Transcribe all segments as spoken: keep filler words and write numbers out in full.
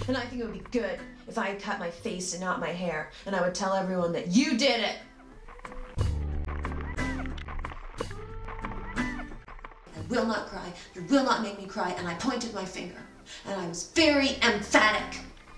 And I think it would be good if I cut my face and not my hair, and I would tell everyone that you did it. I will not cry, you will not make me cry, and I pointed my finger, and I was very emphatic.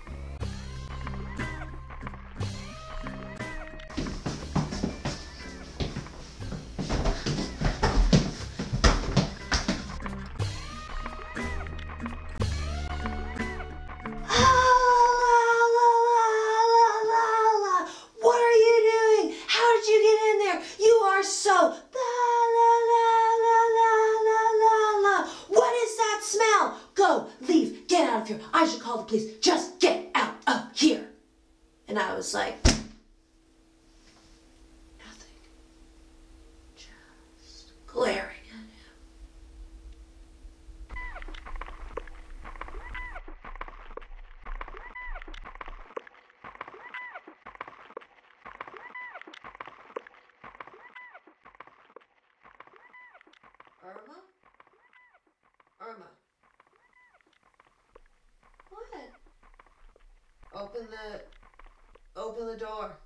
So, la la la la la la la. What is that smell? Go, leave, get out of here. I should call the police. Just get out of here. And I was like, nothing. Just glaring at him. Irma? Irma. What? Open the... Open the door.